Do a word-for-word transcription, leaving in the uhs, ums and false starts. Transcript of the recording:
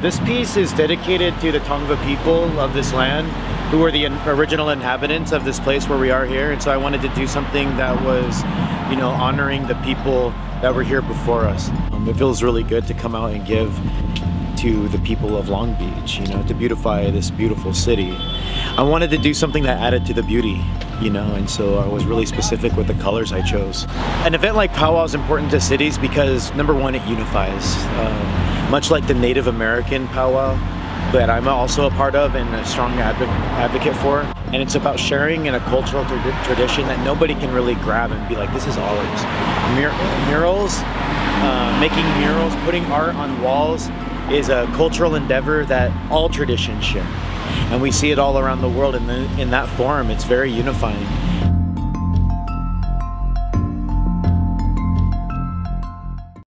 This piece is dedicated to the Tongva people of this land, who were the original inhabitants of this place where we are here. And so I wanted to do something that was, you know, honoring the people that were here before us. Um, it feels really good to come out and give to the people of Long Beach, you know, to beautify this beautiful city. I wanted to do something that added to the beauty, you know, and so I was really specific with the colors I chose. An event like Powwow is important to cities because, number one, it unifies. Um, much like the Native American powwow that I'm also a part of and a strong adv advocate for. And it's about sharing in a cultural tra tradition that nobody can really grab and be like, this is ours. Mur murals, uh, making murals, putting art on walls is a cultural endeavor that all traditions share. And we see it all around the world, and in that form, it's very unifying.